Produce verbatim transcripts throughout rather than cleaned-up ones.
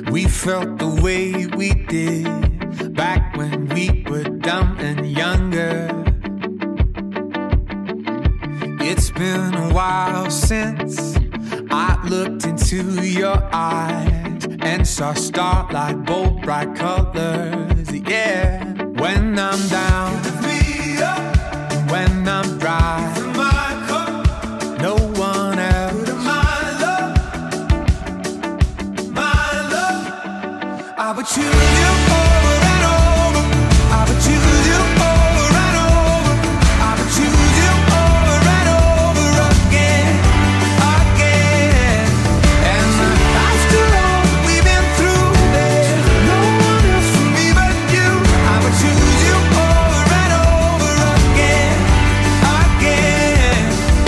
We felt the way we did back when we were dumb and younger. It's been a while since I looked into your eyes and saw starlight, bold, bright colors. Yeah, when I'm down, when I'm dry, no one else. I would choose you over and over. I would choose you over and over. I would choose you over and over again, again. And after all we've been through, there's no one else for me but you. I would choose you over and over again, again,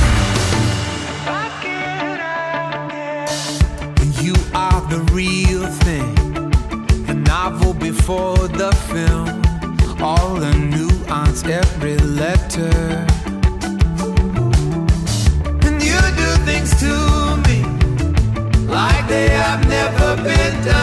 again, again. You are the real thing. Novel before the film, all the nuance, every letter. And you do things to me like they have never been done.